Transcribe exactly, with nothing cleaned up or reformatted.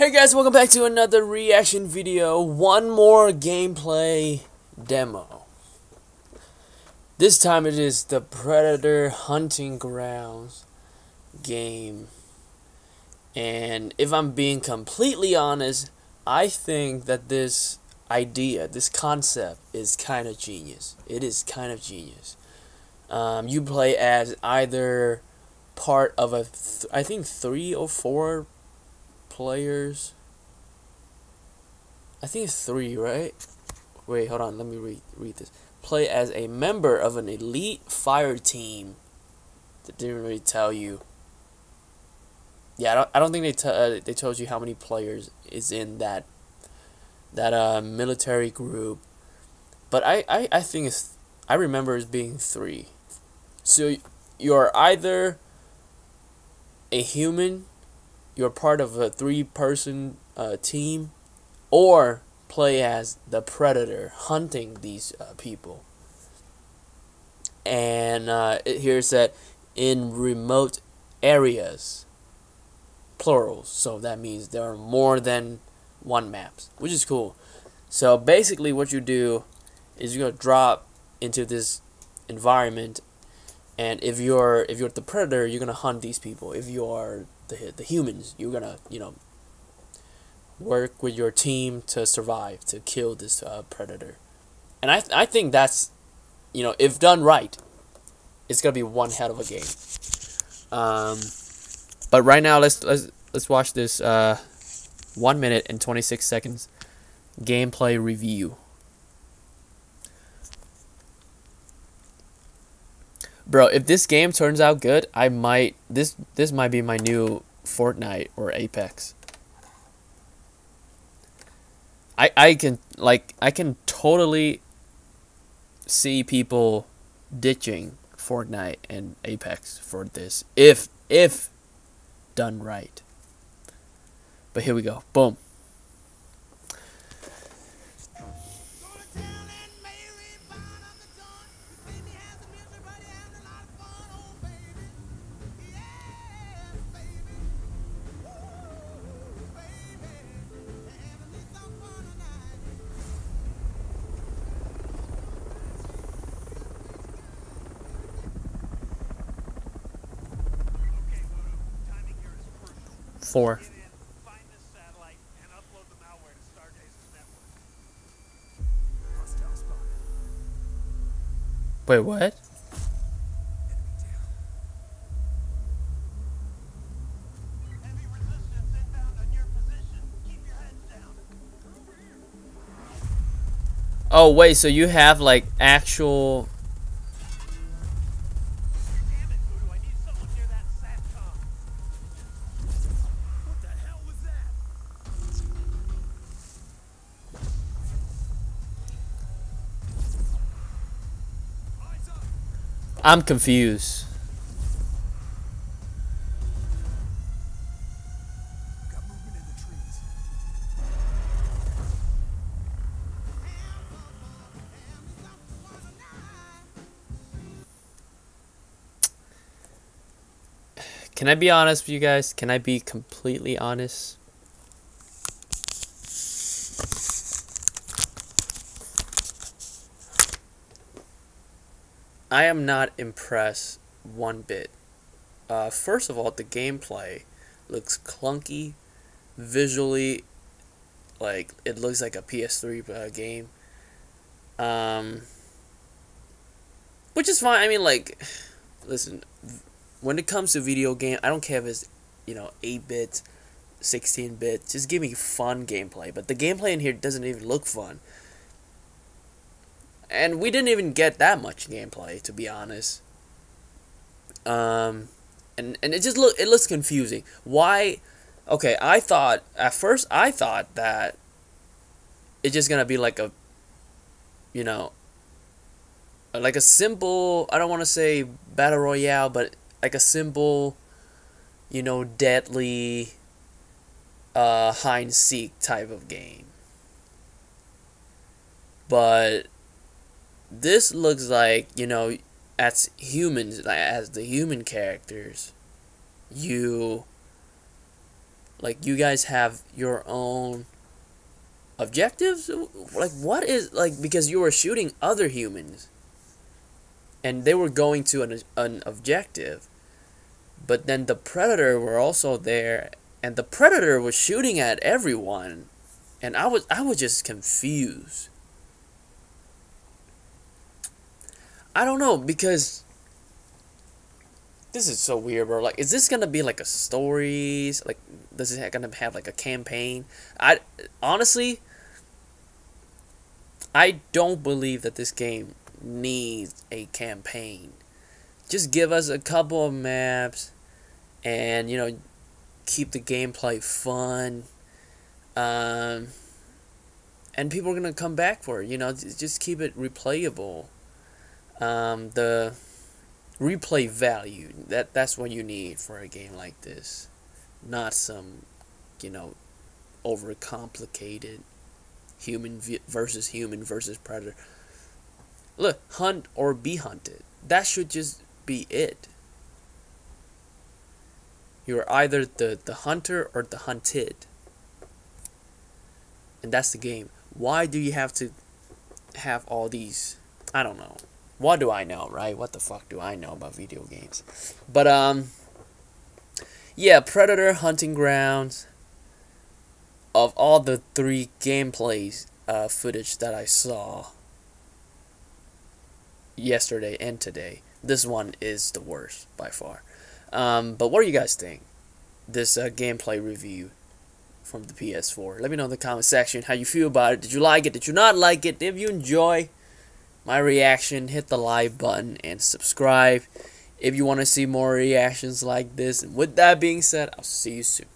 Hey guys, welcome back to another reaction video. One more gameplay demo. This time it is the Predator Hunting Grounds game. And if I'm being completely honest, I think that this idea, this concept is kind of genius. It is kind of genius. Um, you play as either part of a, th I think three or four players. I think it's three, right? Wait, hold on. Let me read read this. Play as a member of an elite fire team. That didn't really tell you. Yeah, I don't. I don't think they t uh, they told you how many players is in that that uh military group. But I I I think it's. I remember it being three. So you're either a human, you're part of a three-person uh, team, or play as the Predator hunting these uh, people. And uh, it here said in remote areas, plural. So that means there are more than one maps, which is cool. So basically, what you do is you're gonna drop into this environment. And if you're if you're the Predator, you're gonna hunt these people. If you are the the humans, you're gonna you know work with your team to survive, to kill this uh, Predator. And I th I think that's, you know if done right, it's gonna be one hell of a game. Um, but right now let's let's let's watch this uh one minute and twenty six seconds gameplay review. Bro, if this game turns out good, I might this this might be my new Fortnite or Apex. I I can like I can totally see people ditching Fortnite and Apex for this if if done right. But here we go. Boom. Four. Wait, what? Oh wait, so you have like actual. I'm confused. Can I be honest with you guys? Can I be completely honest? I am not impressed one bit. Uh, first of all, the gameplay looks clunky. Visually, like, it looks like a P S three uh, game. Um, which is fine. I mean, like, listen, when it comes to video game, I don't care if it's, you know, eight bit, sixteen bit. Just give me fun gameplay. But the gameplay in here doesn't even look fun. And we didn't even get that much gameplay, to be honest. Um, and and it just look it looks confusing. Why? Okay, I thought at first I thought that it's just gonna be like a, you know, like a simple. I don't want to say battle royale, but like a simple, you know, deadly, uh, hide and seek type of game. But this looks like, you know, as humans, as the human characters, you Like, you guys have your own objectives? Like, what is, like, because you were shooting other humans and they were going to an, an objective, but then the Predator were also there, and the Predator was shooting at everyone, and I was I was just confused. I don't know, because this is so weird, bro. Like, is this gonna be like a stories? Like, this is gonna have like a campaign? I honestly, I don't believe that this game needs a campaign. Just give us a couple of maps, and you know, keep the gameplay fun. Um, and people are gonna come back for it. You know, just keep it replayable. Um, the replay value, that that's what you need for a game like this, not some, you know, overcomplicated human versus human versus predator. Look, hunt or be hunted. That should just be it. You're either the the hunter or the hunted, and that's the game. Why do you have to have all these? I don't know. What do I know, right? What the fuck do I know about video games? But, um, yeah, Predator Hunting Grounds, of all the three gameplays uh, footage that I saw yesterday and today, this one is the worst by far. Um, but what do you guys think? This uh, gameplay review from the P S four. Let me know in the comment section how you feel about it. Did you like it? Did you not like it? If you enjoy my reaction, hit the like button and subscribe if you want to see more reactions like this. And with that being said, I'll see you soon.